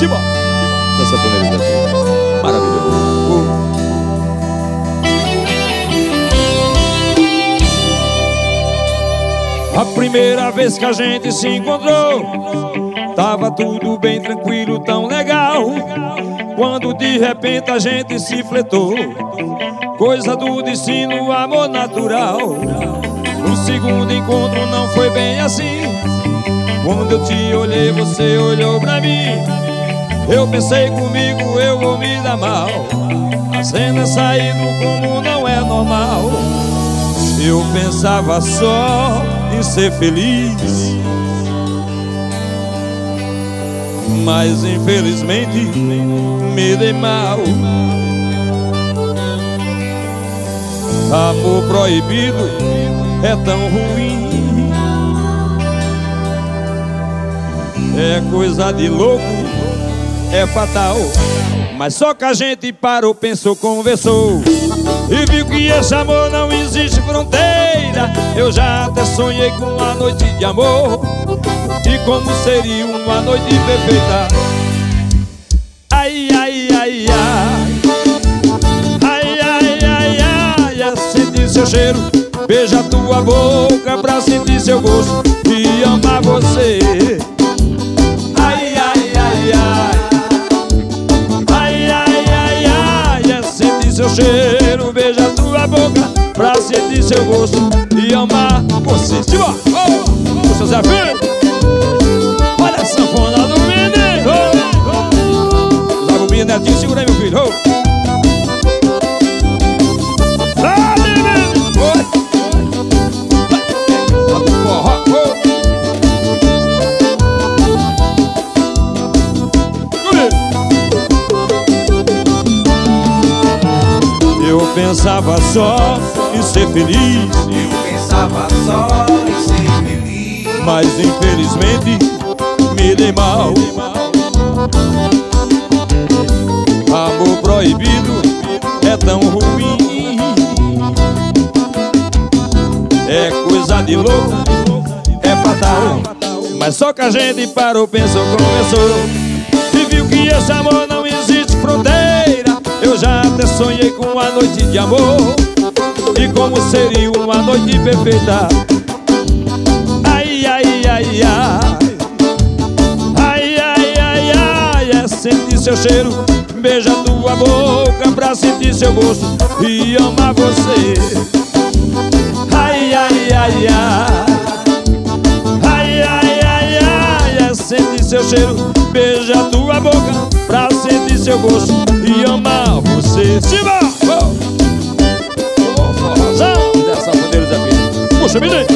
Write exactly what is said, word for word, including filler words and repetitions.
Simbora. Essa panela aqui. Maravilhoso. A primeira vez que a gente se encontrou, tava tudo bem tranquilo, tão legal. Quando de repente a gente se fletou, coisa do destino, amor natural. O segundo encontro não foi bem assim. Quando eu te olhei, você olhou pra mim. Eu pensei comigo, eu vou me dar mal. A cena saindo como não é normal. Eu pensava só em ser feliz, mas infelizmente me dei mal. Amor proibido é tão ruim, é coisa de louco, é fatal. Mas só que a gente parou, pensou, conversou e viu que esse amor não existe fronteira. Eu já até sonhei com uma noite de amor e como seria uma noite perfeita. Ai, ai, ai, ai, ai, ai, ai, ai, é sentir seu cheiro, beijar tua boca pra sentir seu gosto e amar você. Ai, ai, ai, ai, ai, ai, ai, ai, é sentir seu cheiro, beijar tua boca pra sentir seu gosto e amar você. Simbora! Oh, oh, seu Zé Filho! Olha a sanfona do menino! Oh, Zago Binha, Netinho, segura aí, meu filho! Oh. Ah, menino! Oi! Eu pensava só em ser feliz, eu pensava só em ser feliz, mas infelizmente me dei mal. Amor proibido é tão ruim, é coisa de louco, é fatal. Mas só que a gente parou, pensou, conversou e viu que esse amor não existe fronteira. Eu já até sonhei com uma noite de amor e como seria uma noite perfeita. Ai, ai, ai, ai, ai, ai, ai, ai, é sentir seu cheiro, beijar tua boca pra sentir seu gosto e amar você. Ai, ai, ai, ai, ai, ai, ai, ai, é sentir seu cheiro, beijar tua boca pra sentir seu gosto e amar você. Simbora! Oh, forrozão dessa bandeira, Zé Filho. Puxa, menino!